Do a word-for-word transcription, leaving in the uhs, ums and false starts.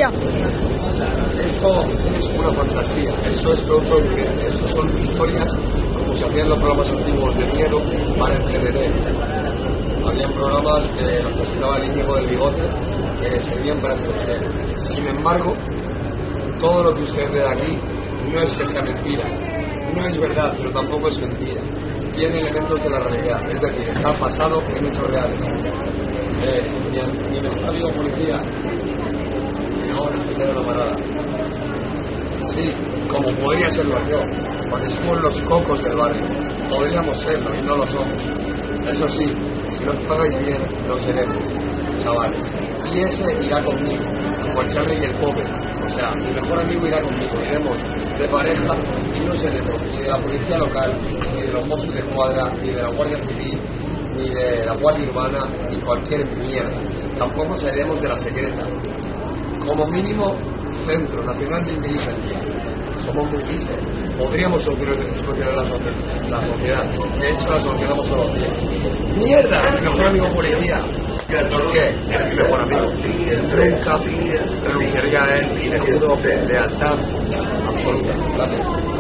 ya. Esto es una fantasía, esto es producto viviente, esto son historias como se hacían los programas antiguos de miedo para entretener. Habían programas que los presentaba el Íñigo del Bigote que servían para entretener. Sin embargo, todo lo que usted ve aquí no es que sea mentira, no es verdad, pero tampoco es mentira. Tiene elementos de la realidad, es decir, está basado en hechos reales. Eh, mi, mi mejor amigo policía, ahora me queda una parada. Sí, como podría serlo yo, porque somos los cocos del barrio. Podríamos serlo y no lo somos. Eso sí, si no pagáis bien, lo seremos, chavales. Y ese irá conmigo, como el Charlie y el Pope. O sea, mi mejor amigo irá conmigo. Iremos de pareja y no seremos ni de la policía local, ni de los Mossos de Escuadra, ni de la Guardia Civil, ni de la Guardia Urbana, ni cualquier mierda. Tampoco seremos de la secreta. Como mínimo, Centro Nacional de Inteligencia. Somos muy listos. Podríamos solucionar la, la sociedad. De hecho, la solucionamos todos los días. ¡Mierda! Mi mejor amigo policía. ¿Por qué? Es mi mejor amigo. Nunca renunciaría a él y le juro lealtad absoluta. Gracias.